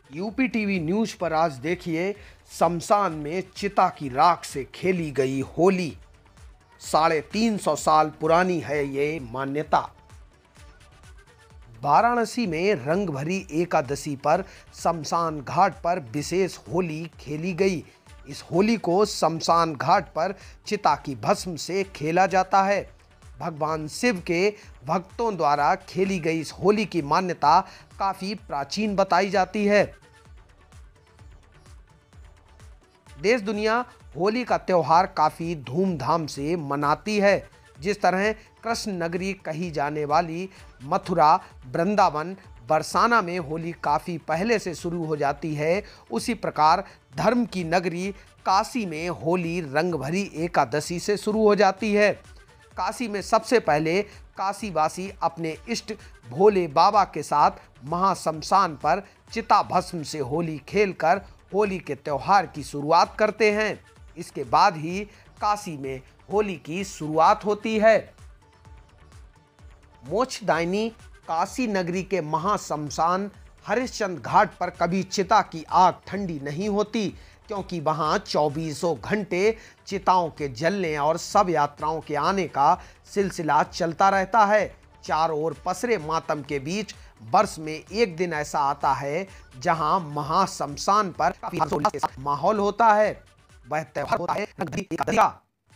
UP TV news पर आज देखिए, शमशान में चिता की राख से खेली गई होली। 350 साल पुरानी है ये मान्यता। वाराणसी में रंग भरी एकादशी पर शमशान घाट पर विशेष होली खेली गई। इस होली को शमशान घाट पर चिता की भस्म से खेला जाता है। भगवान शिव के भक्तों द्वारा खेली गई इस होली की मान्यता काफी प्राचीन बताई जाती है। देश दुनिया होली का त्योहार काफी धूमधाम से मनाती है। जिस तरह कृष्ण नगरी कही जाने वाली मथुरा, वृंदावन, बरसाना में होली काफी पहले से शुरू हो जाती है, उसी प्रकार धर्म की नगरी काशी में होली रंग भरी एकादशी से शुरू हो जाती है। काशी में सबसे पहले काशीवासी अपने इष्ट भोले बाबा के साथ महाशमशान पर चिता भस्म से होली खेलकर होली के त्योहार की शुरुआत करते हैं। इसके बाद ही काशी में होली की शुरुआत होती है। मोक्षदायिनी काशी नगरी के महाशमशान हरिश्चंद्र घाट पर कभी चिता की आग ठंडी नहीं होती, क्योंकि वहां 24 घंटे चिताओं के जलने और सब यात्राओं के आने का सिलसिला चलता रहता है। चारों ओर पसरे मातम के बीच वर्ष में एक दिन ऐसा आता है जहां महाशमशान पर काफी माहौल होता है। वह त्योहार होता है एकादशी का।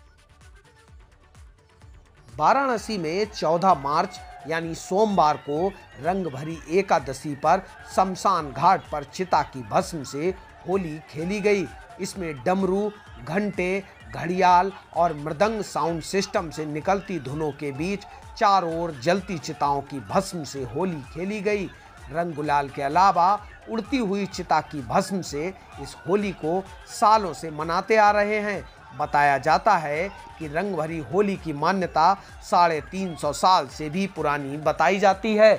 वाराणसी में 14 मार्च यानी सोमवार को रंग भरी एकादशी पर शमशान घाट पर चिता की भस्म से होली खेली गई। इसमें डमरू, घंटे, घड़ियाल और मृदंग साउंड सिस्टम से निकलती धुनों के बीच चारों ओर जलती चिताओं की भस्म से होली खेली गई। रंग गुलाल के अलावा उड़ती हुई चिता की भस्म से इस होली को सालों से मनाते आ रहे हैं। बताया जाता है कि रंग भरी होली की मान्यता 350 साल से भी पुरानी बताई जाती है।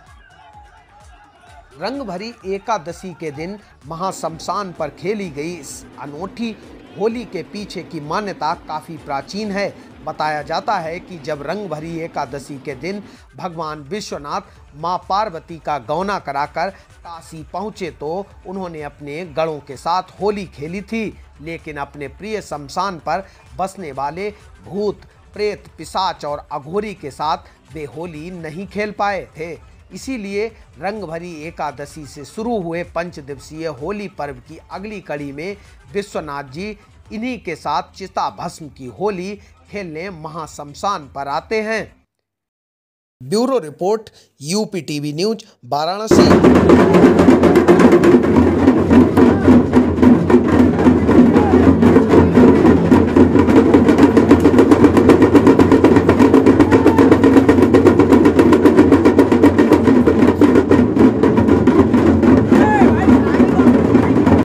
रंग भरी एकादशी के दिन महाशमशान पर खेली गई इस अनोखी होली के पीछे की मान्यता काफ़ी प्राचीन है। बताया जाता है कि जब रंग भरी एकादशी के दिन भगवान विश्वनाथ मां पार्वती का गौना कराकर काशी पहुँचे तो उन्होंने अपने गणों के साथ होली खेली थी, लेकिन अपने प्रिय शमशान पर बसने वाले भूत, प्रेत, पिशाच और अघोरी के साथ वे होली नहीं खेल पाए थे। इसीलिए रंग भरी एकादशी से शुरू हुए 5 दिवसीय होली पर्व की अगली कड़ी में विश्वनाथ जी इन्हीं के साथ चिता भस्म की होली खेलने महाशमशान पर आते हैं। Bureau report, UP TV news, Varanasi.